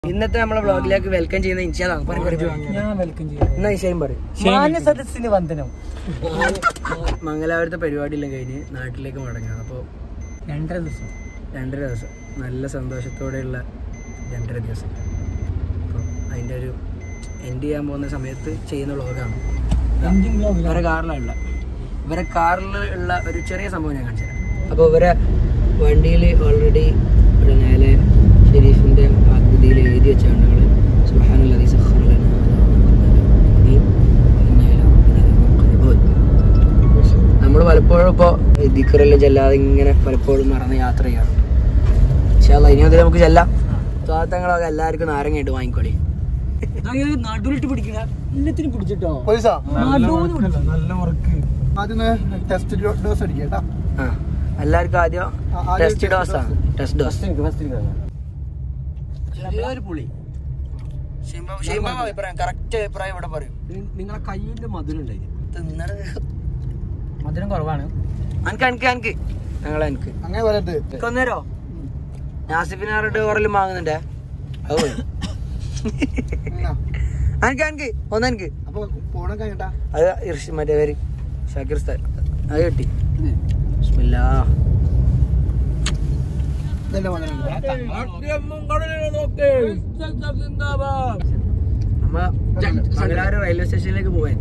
ഇന്നത്തെ നമ്മളെ വ്ളോഗിലേക്ക് വെൽക്കം ചെയ്യുന്ന ഇൻഷാദാണ്. സദസ്സിന് വന്ദനം. മംഗലാപുരത്തെ പരിപാടിയെല്ലാം കഴിഞ്ഞ് നാട്ടിലേക്ക് മടങ്ങാം. അപ്പോൾ 2.5 ദിവസം നല്ല സന്തോഷത്തോടെയുള്ള 2.5 ദിവസം. അപ്പോൾ അതിൻ്റെ ഒരു എൻഡ് ചെയ്യാൻ പോകുന്ന സമയത്ത് ചെയ്യുന്ന വ്ളോഗാണ്. ഇവരെ കാറിൽ ഉള്ള ഒരു ചെറിയ സംഭവം ഞാൻ കാണിച്ചു തരാം. അപ്പോൾ ഇവരെ വണ്ടിയിൽ ഓൾറെഡി ഇവിടെ നേരെ ഷെരീഫിൻ്റെ ആകൃതിയിൽ എഴുതി വെച്ചാണ് ഞങ്ങൾ സുബ്ഹാനല്ലദീ സഖറ ലനാ നമ്മൾ പലപ്പോഴും ഇപ്പോൾ ദിക്റെല്ലാം ചെല്ലാതെ ഇങ്ങനെ പലപ്പോഴും മറന്ന് യാത്ര ചെയ്യാറുണ്ട്. പക്ഷേ ഇനി മുതൽ നമുക്ക് ചെല്ലാം. സ്വാഗതങ്ങളൊക്കെ എല്ലാവർക്കും നാരങ്ങയായിട്ട് വാങ്ങിക്കോളി. നടുവിലിട്ട് പിടിക്കുക എല്ലാത്തിനും പിടിച്ചിട്ടോ. എല്ലാവർക്കും ആദ്യം ടെസ്റ്റ് ഡോസാണ്. ടെസ്റ്റ് ഡോസ് പുളി കറക്റ്റ് അഭിപ്രായം ഇവിടെ പറയും. നിങ്ങളെ കയ്യിന്റെ മധുരം മധുരം കുറവാണ്. എനിക്ക് ഞങ്ങളെ എനിക്ക് അങ്ങനെ പറയരുത്. കൊന്നേരോ നാസിഫിനാറിട്ട് കുറെല്ലാം വാങ്ങുന്നുണ്ടേ. അത് പോയി എനിക്ക് ഒന്നെനിക്ക് അത് മറ്റേ പേര് ഷാക്കിർ സ്ഥാൻ അത് കിട്ടി. ബിസ്മില്ലാ. മംഗലാപുരം റെയിൽവേ സ്റ്റേഷനിലേക്ക് പോവാൻ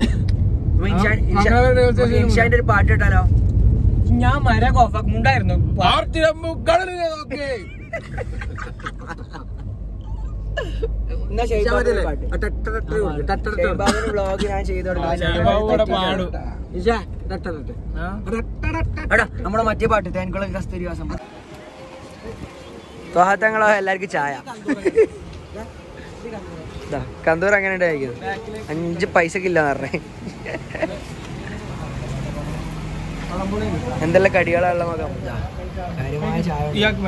ഇൻഷാന്റെ ഒരു പാട്ട് കേട്ടാലോ? ഞാൻ മുണ്ടായിരുന്നു. വ്ളോഗ് ഞാൻ നമ്മളെ മറ്റേ പാട്ട് തേൻകുളം കസ്തൂരിവാസം. സ്വാഗതങ്ങളോ എല്ലാവർക്കും ചായ. കന്തൂർ അങ്ങനെ ഉണ്ടായിരിക്കും. 5 പൈസക്കില്ലാന്ന് പറഞ്ഞേ. എന്തെല്ലാം കടികളാണുള്ള മകം. കാര്യമായ ചായ.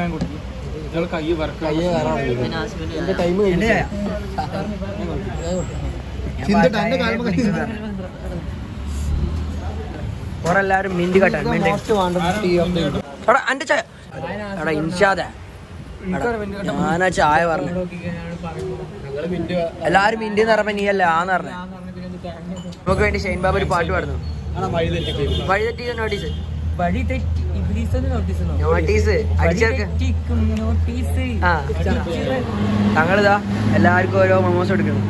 എല്ലാരും മിന്റ് കട്ടാൻ എന്റെ ചായ എടാ ഇൻഷാദ. ഞാനാ ചായ പറഞ്ഞു. എല്ലാരും മിന്റ് എന്ന് പറഞ്ഞപ്പോ നീ അല്ല ആന്ന് പറഞ്ഞ. നമുക്ക് വേണ്ടി ഷൈൻ ബാബു ഒരു പാട്ട് പാടുന്നു. വഴിതെറ്റിക്കുന്ന നോട്ടീസ് നോട്ടീസ് അടിച്ചേർക്ക്. തങ്ങളിതാ എല്ലാവർക്കും ഓരോ മൊമോസ് എടുക്കണം.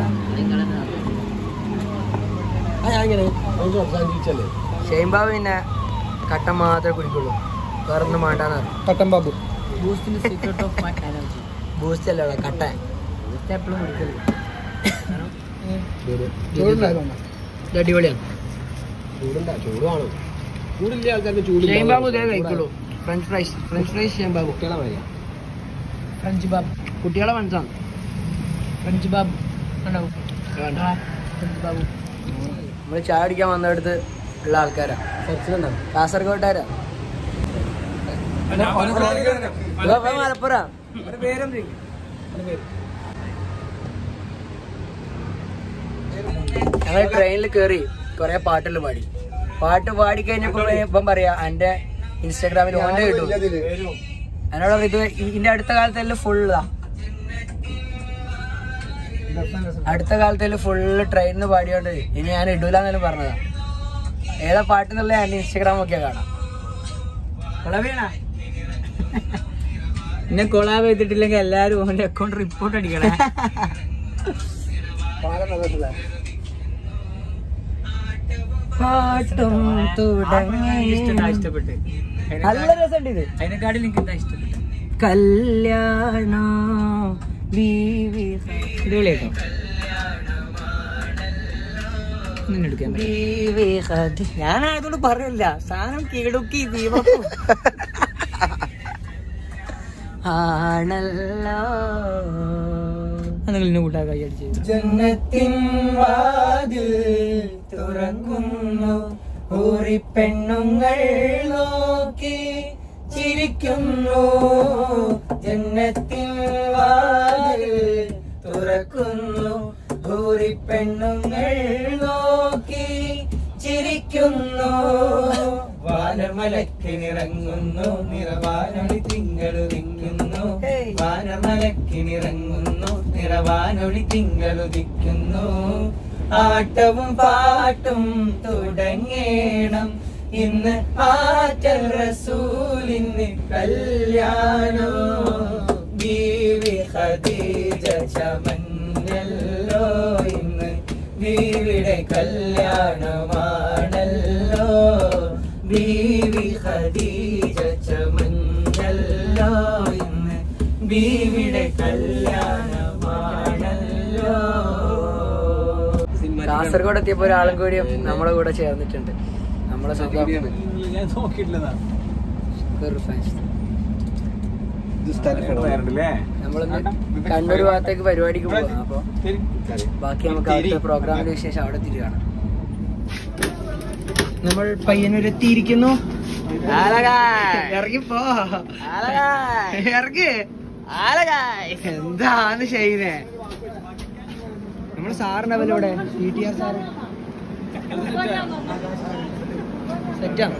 ഷൈൻ ബാബു പിന്നെ കട്ടൻ മാത്രമേ കുടിക്കുള്ളൂ, വേറൊന്നും വേണ്ടാന്ന് പറഞ്ഞു. കട്ടൻ ബാബു ബൂസ്റ്റ് അല്ല കട്ടൻ അടിപൊളിയാണ്. ഷൈൻ ബാബു ഇതേ കഴിക്കുള്ളൂ. French fries Shine Babu French Babu കുട്ടികളെ മനസ്സാണ്. ഫ്രഞ്ച് ബാബു നമ്മള് ചായ അടിക്കാൻ വന്നടുത്ത് ഉള്ള ആൾക്കാരാ. കാസർഗോഡാരാ. മലപ്പുറം. ഞങ്ങൾ ട്രെയിനിൽ കയറി കൊറേ പാട്ടെല്ലാം പാടി. പാട്ട് പാടിക്കഴിഞ്ഞപ്പോ ഇപ്പം പറയാ എന്റെ ഇൻസ്റ്റാഗ്രാമിൽ ഓന്റെ കിട്ടും. എന്നോട് ഇത് ഇതിന്റെ അടുത്ത കാലത്തെല്ലാം ഫുള്ളാ. അടുത്ത കാലത്തെല്ലാം ഫുള്ള് ട്രെയിനിന്ന് പാടിയോണ്ട് ഇനി ഞാൻ ഇടൂലെന്നെല്ലാം പറഞ്ഞതാ. ഏതാ പാട്ടെന്നുള്ള എന്റെ ഇൻസ്റ്റാഗ്രാം ഒക്കെ കാണാം. എന്നെ കൊളാബ് ചെയ്തിട്ടില്ലെങ്കിൽ എല്ലാരും ഓന്റെ അക്കൗണ്ട് റിപ്പോർട്ട് അടിക്കണേ. ഇഷ്ടപ്പെട്ട് നല്ല രസമുണ്ട് ഇത്. അതിനെക്കാട്ടിൽ എനിക്ക് എന്താ ഇഷ്ടപ്പെട്ടു? കല്യാണ അടിപൊളിയാട്ടോ. ഞാൻ അതുകൊണ്ട് പറയില്ല. സാധനം കീടുക്കി ദീപക്കും ആണല്ലോ. നിങ്ങൾ കൂട്ടാ കൈ അടിച്ചു. ജന്നത്തിൻ വാതിൽ തുറക്കുന്നു, ഊറിപ്പെണ്ണുങ്ങൾ നോക്കി ചിരിക്കുന്നു. ജന്നത്തിൻ വാതിൽ തുറക്കുന്നു, ഊറിപ്പെണ്ണുങ്ങൾ നോക്കി ചിരിക്കുന്നു. വാനമലക്കിനിറങ്ങുന്നു, നിറവാനൊളി തിങ്കൾ തിങ്ങുന്നു. വാനമലക്കിനിറങ്ങുന്നു നിറവാനൊളി തിങ്കളുദിക്കുന്നു ആട്ടവും പാട്ടും തുടങ്ങേണം ഇന്ന് ആറ്റൽ റസൂലിന് കല്യാണോ ബീവി ഖദീജ ചമഞ്ഞല്ലോ ഇന്ന് ബീവിയുടെ കല്യാണമാണല്ലോ ബീവി ഖദീജ ചമഞ്ഞല്ലോ ഇന്ന് ബീവിയുടെ കല്യാണമാണല്ലോ. കാസർഗോഡ് എത്തിയപ്പോ ഒരാളും കൂടി നമ്മളെ കൂടെ ചേർന്നിട്ടുണ്ട്. നമ്മളെ നമ്മളിന്ന് കണ്ണൂർ ഭാഗത്തേക്ക് പരിപാടിക്ക് പോകാം. അപ്പൊ ബാക്കി നമുക്ക് അവിടുത്തെ പ്രോഗ്രാമിന്റെ വിശേഷം അവിടെ തിരികാണ്. നമ്മൾ പയ്യന്നൂർ എത്തിയിരിക്കുന്നു. ഇറങ്ങിപ്പോ ഇറങ്ങി എന്താണ് ചെയ്യുന്നേ? നമ്മള് സാറിന്റെ അവലെ ഇവിടെ CTR സാറ് സെറ്റാണ്.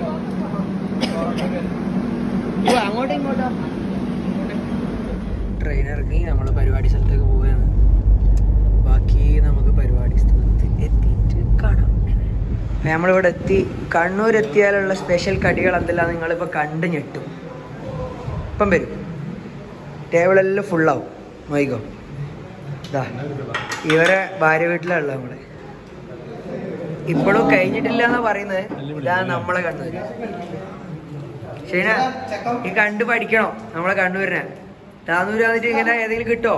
അങ്ങോട്ടോ ഇങ്ങോട്ടോ ട്രെയിൻ ഇറങ്ങി നമ്മൾ പരിപാടി സ്ഥലത്തേക്ക് പോവുകയാണ്. ബാക്കി നമുക്ക് പരിപാടി സ്ഥലത്ത് എത്തിയിട്ട് കാണാം. നമ്മളിവിടെ എത്തി. കണ്ണൂർ എത്തിയാലുള്ള സ്പെഷ്യൽ കടികൾ എന്തെല്ലാം നിങ്ങളിപ്പോൾ കണ്ട് ഞെട്ടും. ഇപ്പം വരും. ടേബിളെല്ലാം ഫുള്ളാവും. നോയിക്കോ, ഇതാ ഇവരെ ഭാര്യ വീട്ടിലുള്ള നമ്മള് ഇപ്പോഴും കഴിഞ്ഞിട്ടില്ല എന്നാ പറയുന്നത്. ഇതാ നമ്മളെ കണ്ണൂർ. ശരിനാ, ഈ കണ്ടു പഠിക്കണോ നമ്മളെ കണ്ണൂരിനെ. താന്നൂര് വന്നിട്ട് ഇങ്ങനെ ഏതെങ്കിലും കിട്ടോ?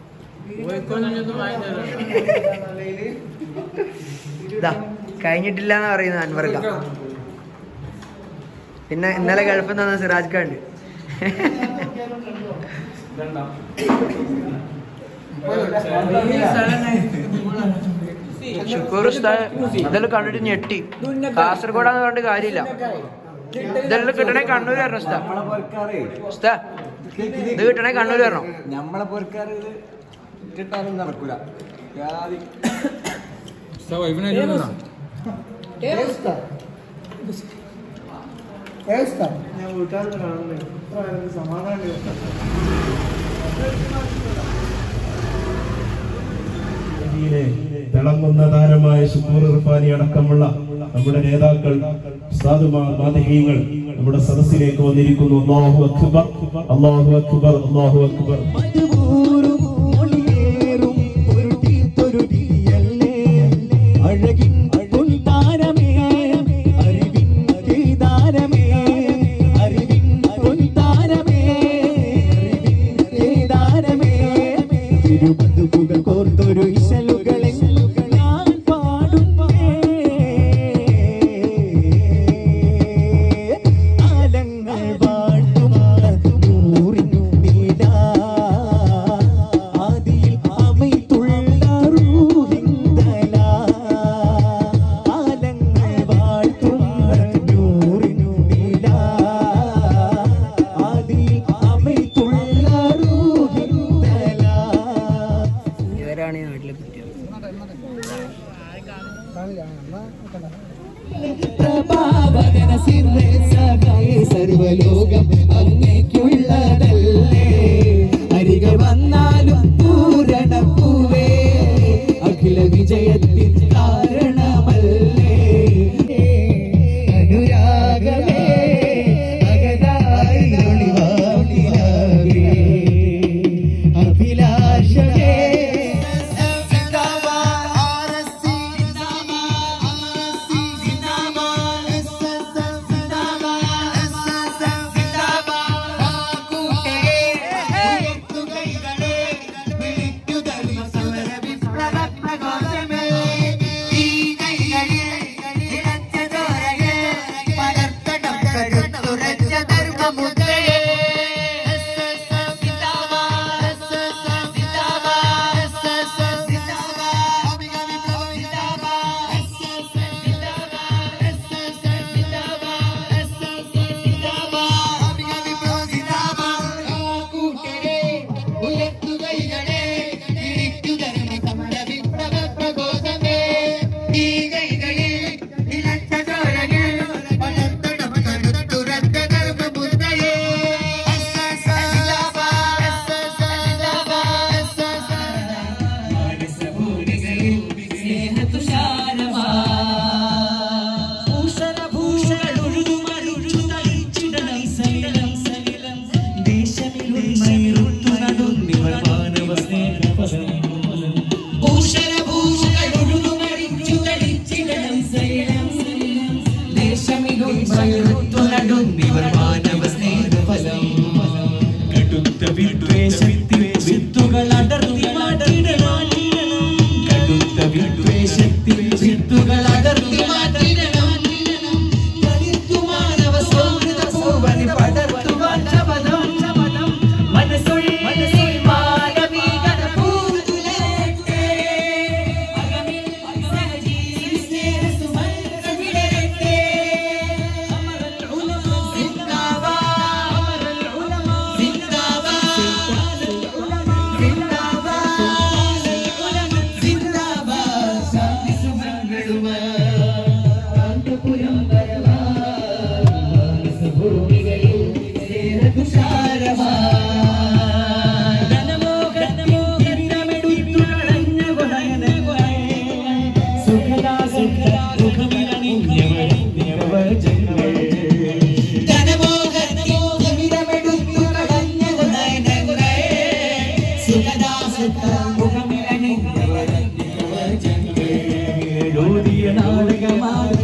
ഇതാ കഴിഞ്ഞിട്ടില്ല എന്നാ പറയുന്നത് അൻവർക്ക. പിന്നെ ഇന്നലെ ഗൾഫിൽ നിന്ന് വന്ന സിറാജ് ഖാൻ ഉണ്ട്. ഷുക്കൂർ ഉസ്താദ് ഇതെല്ലാം കണ്ടിട്ട് ഞെട്ടി. കാസർഗോഡാന്ന് പറഞ്ഞിട്ട് കാര്യമില്ല. ഇതെല്ലാം കിട്ടണേ കണ്ണൂർ വരണം. ഉസ്താദ് ഇത് കിട്ടണേ കണ്ണൂർ വരണം. നമ്മളെ പോർക്കാർ കിട്ടാനും നടക്കൂല. ഞാൻ വീട്ടുകാർക്ക് കാണുന്നത് സമാധാനം. തിളങ്ങുന്ന താരമായ ഷുക്കൂർ ഇർഫാനി അടക്കമുള്ള നമ്മുടെ നേതാക്കൾ, ഉസ്താദുമാർ, മാതൃഹീങ്ങൾ നമ്മുടെ സദസ്സിലേക്ക് വന്നിരിക്കുന്നു. അല്ലാഹു അക്ബർ, അല്ലാഹു അക്ബർ, അല്ലാഹു അക്ബർ. സർവലോകം അങ്ങേക്കുള്ളതല്ലേ, അരികൾ വന്നാലും പൂരണപ്പൂവേ, അഖില വിജയത്തിൻ കാരണമല്ലേ, അനുരാഗമേ അകതായി ഒളിവാനിലാവേ, അഭിലാഷമേ നാടകമാണ്